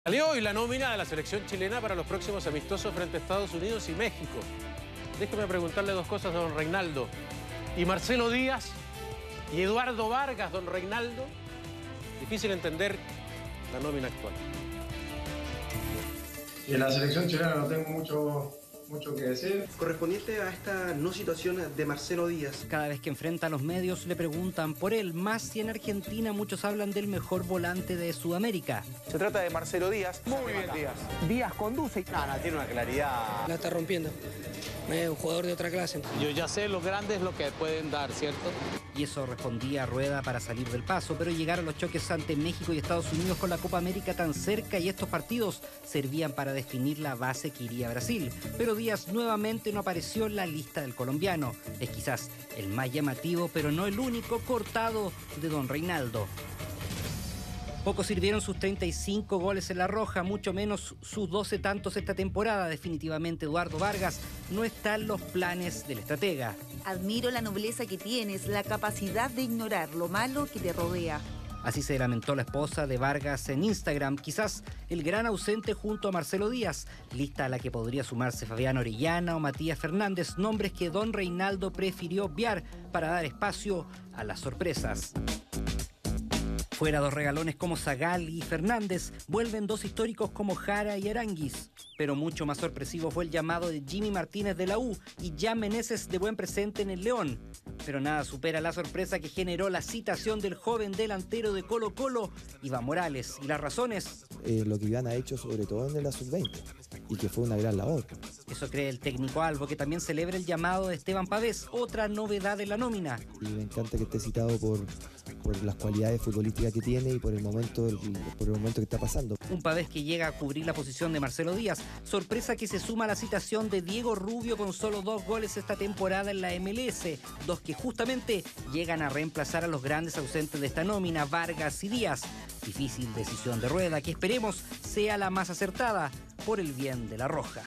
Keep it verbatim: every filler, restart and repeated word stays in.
Salió hoy la nómina de la selección chilena para los próximos amistosos frente a Estados Unidos y México. Déjeme preguntarle dos cosas a don Reinaldo. ¿Y Marcelo Díaz? ¿Y Eduardo Vargas, don Reinaldo? Difícil entender la nómina actual. Y en la selección chilena no tengo mucho, mucho que decir. Correspondiente a esta no situación de Marcelo Díaz. Cada vez que enfrenta a los medios le preguntan por él, más si en Argentina muchos hablan del mejor volante de Sudamérica. Se trata de Marcelo Díaz. Muy bien, Díaz. Díaz conduce. No, no, tiene una claridad. La está rompiendo. Es un jugador de otra clase. Yo ya sé los grandes lo que pueden dar, ¿cierto? Y eso respondía a Rueda para salir del paso, pero llegaron los choques ante México y Estados Unidos con la Copa América tan cerca y estos partidos servían para definir la base que iría a Brasil. Pero Díaz nuevamente no apareció en la lista del colombiano. Es quizás el más llamativo, pero no el único cortado de don Reinaldo. Poco sirvieron sus treinta y cinco goles en La Roja, mucho menos sus doce tantos esta temporada. Definitivamente Eduardo Vargas no está en los planes del estratega. Admiro la nobleza que tienes, la capacidad de ignorar lo malo que te rodea. Así se lamentó la esposa de Vargas en Instagram, quizás el gran ausente junto a Marcelo Díaz, lista a la que podría sumarse Fabián Orellana o Matías Fernández, nombres que don Reinaldo prefirió obviar para dar espacio a las sorpresas. Fuera dos regalones como Zagal y Fernández, vuelven dos históricos como Jara y Aranguis. Pero mucho más sorpresivo fue el llamado de Jimmy Martínez de la U y Jan Meneses de buen presente en el León. Pero nada supera la sorpresa que generó la citación del joven delantero de Colo Colo, Iván Morales. ¿Y las razones? Eh, lo que Iván ha hecho sobre todo en la sub veinte y que fue una gran labor. Eso cree el técnico Albo, que también celebra el llamado de Esteban Pavés, otra novedad de la nómina. Y me encanta que esté citado por, por las cualidades futbolísticas que tiene y por el momento, por el momento que está pasando. Un Pavés que llega a cubrir la posición de Marcelo Díaz. Sorpresa que se suma a la citación de Diego Rubio con solo dos goles esta temporada en la M L S. Dos que justamente llegan a reemplazar a los grandes ausentes de esta nómina, Vargas y Díaz. Difícil decisión de Rueda que esperemos sea la más acertada por el bien de La Roja.